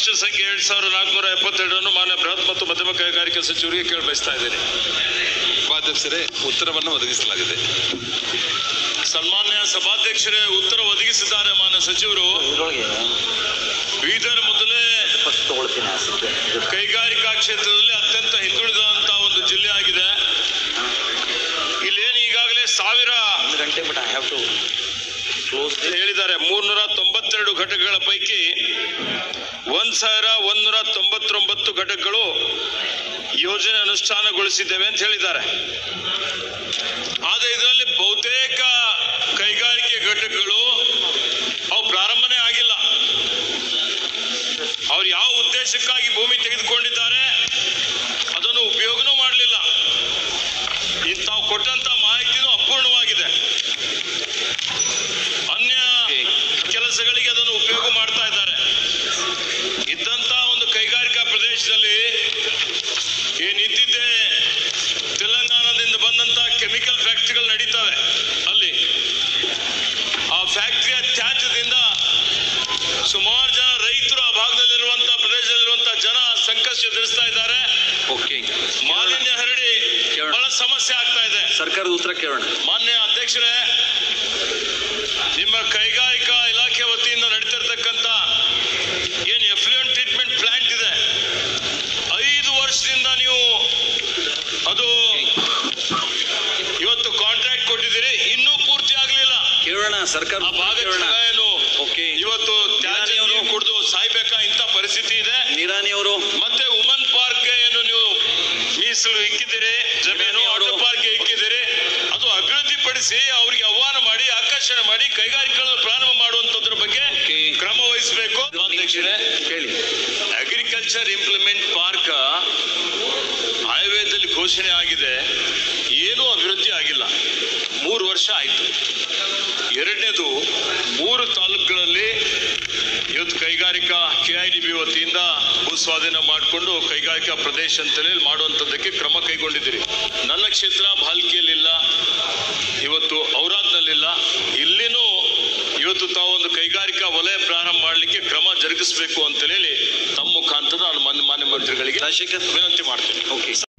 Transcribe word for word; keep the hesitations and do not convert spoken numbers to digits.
ಪ್ರಶ್ನೆ ಸಂಖ್ಯೆ ಎರಡ್ ಸಾವಿರದ ನಾಲ್ಕುನೂರ ಎಪ್ಪತ್ತೆರಡನ್ನು ಮಾನ್ಯ ಬೃಹತ್ ಮತ್ತು ಮಧ್ಯಮ ಕೈಗಾರಿಕೆ ಸಚಿವರಿಗೆ ಕೇಳಿ ಬಯಸ್ತಾ ಇದ್ದೇನೆ. ಉಪಾಧ್ಯಕ್ಷರೇ, ಉತ್ತರವನ್ನು ಒದಗಿಸಲಾಗಿದೆ. ಸನ್ಮಾನ್ಯ ಸಭಾಧ್ಯಕ್ಷರೇ, ಉತ್ತರ ಒದಗಿಸಿದ್ದಾರೆ ಮಾನ್ಯ ಸಚಿವರು. ಬೀದರ್ ಮೊದಲೇ ಕೈಗಾರಿಕಾ ಕ್ಷೇತ್ರದಲ್ಲಿ ಅತ್ಯಂತ ಹಿಂದುಳಿದಂತಹ ಒಂದು ಜಿಲ್ಲೆ ಆಗಿದೆ. ಇಲ್ಲೇನು ಈಗಾಗಲೇ ಸಾವಿರ ಹೇಳಿದ್ದಾರೆ. ಮೂರ್ನೂರ ತೊಂಬತ್ತೆರಡು ಘಟಕಗಳ ಪೈಕಿ ಒಂದ್ ಸಾವಿರ ಒಂದೂರ ತೊಂಬತ್ತೊಂಬತ್ತು ಘಟಕಗಳು ಯೋಜನೆ ಅನುಷ್ಠಾನಗೊಳಿಸಿದ್ದೇವೆ ಅಂತ ಹೇಳಿದ್ದಾರೆ. ಆದರೆ ಇದರಲ್ಲಿ ಬಹುತೇಕ ಕೈಗಾರಿಕೆ ಘಟಕಗಳು ಅವು ಪ್ರಾರಂಭನೇ ಆಗಿಲ್ಲ. ಅವ್ರು ಯಾವ ಉದ್ದೇಶಕ್ಕಾಗಿ ಭೂಮಿ ತೆಗೆದುಕೊಂಡಿದ್ದಾರೆ ಅದನ್ನು ಉಪಯೋಗನೂ ಮಾಡಲಿಲ್ಲ. ತಾವು ಕೊಟ್ಟಂತ ಮಾಹಿತಿನೂ ಅಪೂರ್ಣವಾಗಿದೆ. ಅನ್ಯ ಕೆಲಸಗಳಿಗೆ ಅದನ್ನು ಉಪಯೋಗ ಮಾಡ್ತಾ ಇದ್ದಾರೆ. ಇದ್ದಂತ ಒಂದು ಕೈಗಾರಿಕಾ ಪ್ರದೇಶದಲ್ಲಿ ಏನಿದ್ದಿದ್ದೆ ತೆಲಂಗಾಣದಿಂದ ಬಂದಂತ ಕೆಮಿಕಲ್ ಫ್ಯಾಕ್ಟರಿಗಳು ನಡೀತವೆ. ಅಲ್ಲಿ ಆ ಫ್ಯಾಕ್ಟರಿಯ ತ್ಯಾಜ್ಯದಿಂದ ಸುಮಾರು ಜನ ರೈತರು ಆ ಭಾಗದಲ್ಲಿರುವಂತಹ ಪ್ರದೇಶದಲ್ಲಿರುವಂತಹ ಜನ ಸಂಕಷ್ಟ ಎದುರಿಸ್ತಾ ಇದ್ದಾರೆ. ಮಾಲಿನ್ಯ ಹರಡಿ ಬಹಳ ಸಮಸ್ಯೆ ಆಗ್ತಾ ಇದೆ. ಸರ್ಕಾರದ ಉತ್ತರ ಕೇಳೋಣ. ಮಾನ್ಯ ಅಧ್ಯಕ್ಷರೇ, ನಿಮ್ಮ ಕೈಗಾರಿಕಾ ಇಲಾಖೆ ವತಿಯಿಂದ ನಡೀತಿರ್ತಕ್ಕಂಥ ಏನು ಎಫ್ಲೂಯೆಂಟ್ ಟ್ರೀಟ್ಮೆಂಟ್ ಪ್ಲಾಂಟ್ ಇದೆ, ಐದು ವರ್ಷದಿಂದ ನೀವು ಅದು ಇವತ್ತು ಕಾಂಟ್ರಾಕ್ಟ್ ಕೊಟ್ಟಿದ್ದೀರಿ, ಇನ್ನೂ ಪೂರ್ತಿ ಆಗಲಿಲ್ಲ. ಕೇಳೋಣ. ಸರ್ಕಾರ ಆ ಭಾಗದ ಜನ ಏನು ಇವತ್ತು ತ್ಯಾಜ್ಯ ನೀರು ಕುಡಿದು ಸಾಯ್ಬೇಕಾ ಇಂಥ ಪರಿಸ್ಥಿತಿ ಇದೆ. ನಿರಾಣಿ ಅವರು ಮತ್ತೆ ವುಮನ್ ಪಾರ್ಕ್ ಏನು ನೀವು ಮೀಸಲು ಇಕ್ಕಿದ್ದೀರಿ, ಜಮೀನು ವಾಟರ್ ಪಾರ್ಕ್ ಇಕ್ಕಿದ್ದೀರಿ, ಅದು ಅಭಿವೃದ್ಧಿ ಪಡಿಸಿ ಅವರಿಗೆ ಆಹ್ವಾನ ಮಾಡಿ ಆಕರ್ಷಣೆ ಮಾಡಿ ಕೈಗಾರಿಕೆಗಳನ್ನು ಪ್ರಾರಂಭ ಮಾಡುವಂತದ್ರ ಬಗ್ಗೆ ಕ್ರಮ ವಹಿಸಬೇಕು. ಅಧ್ಯಕ್ಷರೇ, ಕೇಳಿ. ಅಗ್ರಿಕಲ್ಚರ್ ಇಂಪ್ಲಿಮೆಂಟ್ ಪಾರ್ಕ್ ಹೈವೇದಲ್ಲಿ ಘೋಷಣೆ ಆಗಿದೆ, ಏನೂ ಅಭಿವೃದ್ಧಿ ಆಗಿಲ್ಲ. ಮೂರು ವರ್ಷ ಆಯಿತು. ಎರಡನೇದು, ಮೂರು ತಾಲೂಕುಗಳಲ್ಲಿ ಇವತ್ತು ಕೈಗಾರಿಕಾ ಕೆಐಡಿಬಿ ವತಿಯಿಂದ ಭೂಸ್ವಾಧೀನ ಮಾಡಿಕೊಂಡು ಕೈಗಾರಿಕಾ ಪ್ರದೇಶ ಅಂತಲೇ ಮಾಡುವಂಥದ್ದಕ್ಕೆ ಕ್ರಮ ಕೈಗೊಂಡಿದ್ದೀರಿ. ನನ್ನ ಕ್ಷೇತ್ರ ಭಾಲ್ಕಿಯಲ್ಲಿಲ್ಲ, ಇವತ್ತು ಔರಾದ್ನಲ್ಲಿಲ್ಲ. ಇಲ್ಲಿನೂ ಇವತ್ತು ತಾವು ಒಂದು ಕೈಗಾರಿಕಾ ವಲಯ ಪ್ರಾರಂಭ ಮಾಡಲಿಕ್ಕೆ ಕ್ರಮ ಜರುಗಿಸಬೇಕು ಅಂತ ಹೇಳಿ ತಮ್ಮ ಮುಖಾಂತರ ನಾನು ಮಾನ್ಯ ಮಂತ್ರಿಗಳಿಗೆ ವಿನಂತಿ ಮಾಡ್ತೇನೆ.